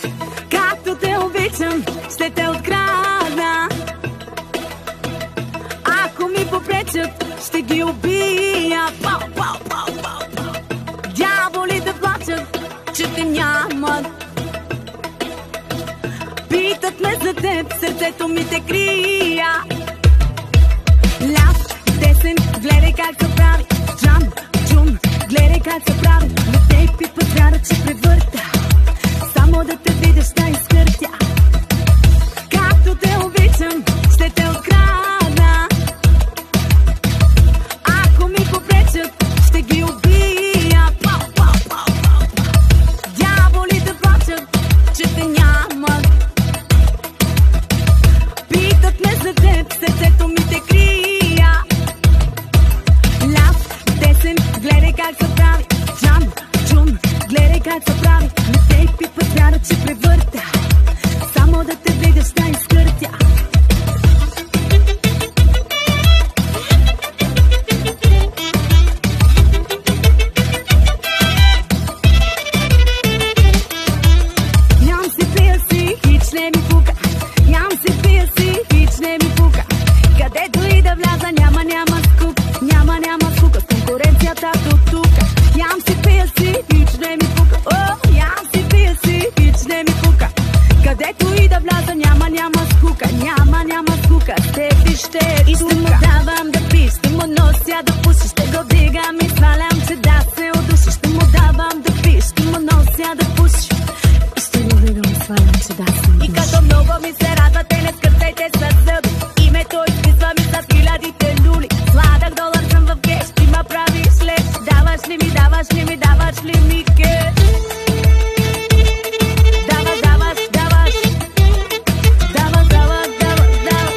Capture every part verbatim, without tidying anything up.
Както те обичам, ще те открадна. Ако ми попречат, ще ги убия. Пау, пау, пау, пау, пау. Дяволите плачат, че те нямат. Питат ме за теб, сърцето ми те крия. Ляв, десен, гледай как се прави. Джам, джум, гледай как се прави. Но те пипат вяра, че превърта. Само да те видя, ще изкъртя. Както те обичам, ще те открадна. Ако ми попречат, ще ги убия. Пау, пау, пау, пау. Дяволите плачат, че те нямат. Питат ме за теб, сърцето ми те крия. Ляв, десен, гледай как се прави. Джам, джум, гледай как се прави. Но те пипат вяра, че превърта. Само да те видя, ще изкъртя. Ням си пия си, хич не ми пука. Ням си пия си, хич не ми пука. Където и да вляза, няма, няма скука. Няма, няма скука, с конкуренцията до тука. Ням си пия си, хич не ми пука. О, ням си пия си, хич не ми пука. Където и да вляза, няма, няма скука. Няма, няма скука, с теб ще и ще му давам да пиш. Ще му нося да пуши, ще го дигам и свалям, че да се удуши. Ще му давам да пиш, ще му нося да пуши. И ще го дигам и свалям, че да се удуши. И като много ми се радвате, не скърцайте с зъби. Името изписва ми с хилядите люли. Сладък долар съм в кеш, ти ма правиш леш. Даваш ли ми, даваш ли ми, даваш ли ми кеш? Даваш, даваш, даваш. Даваш, даваш, даваш, даваш.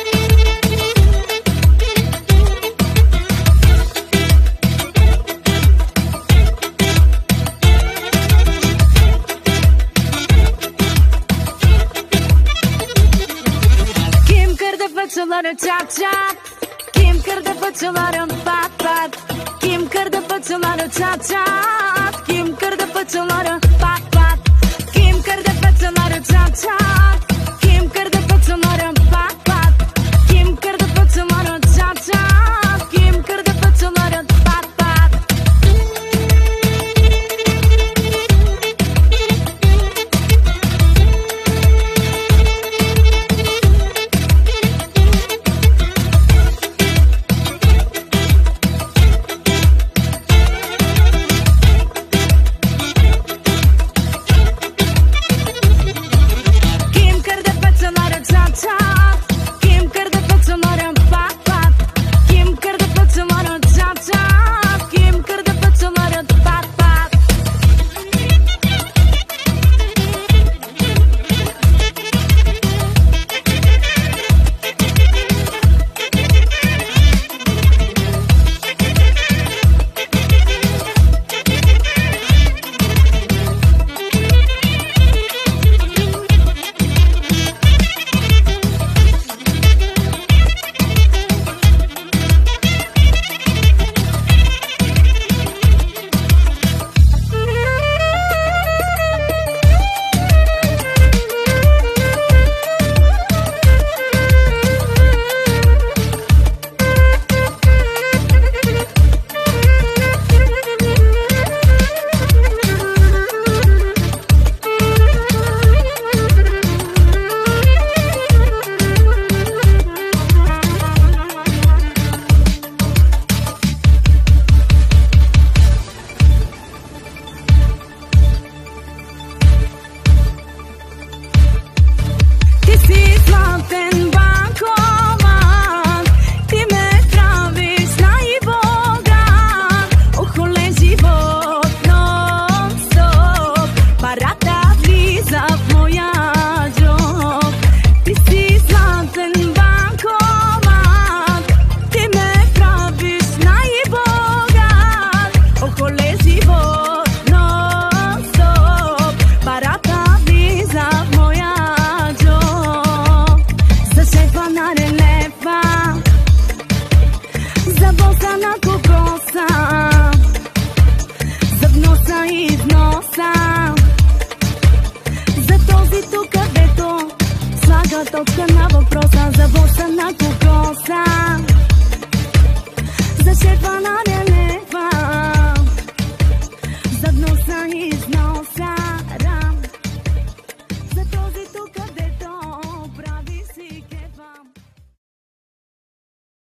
Kim kırdı fıçıları çat çat. Kim kırdı fıçıları pat pat. Kim kırdı fıçıları çat çat. Kim kırdı fıçıları pat pat. Kim kırdı fıçıları çat çat. Kim kırdı fıçıları pat pat. Kim kırdı fıçıları çat çat. Kim kırdı fıçıları pat pat. точка на въпроса, за боса на кокоса, за шефа на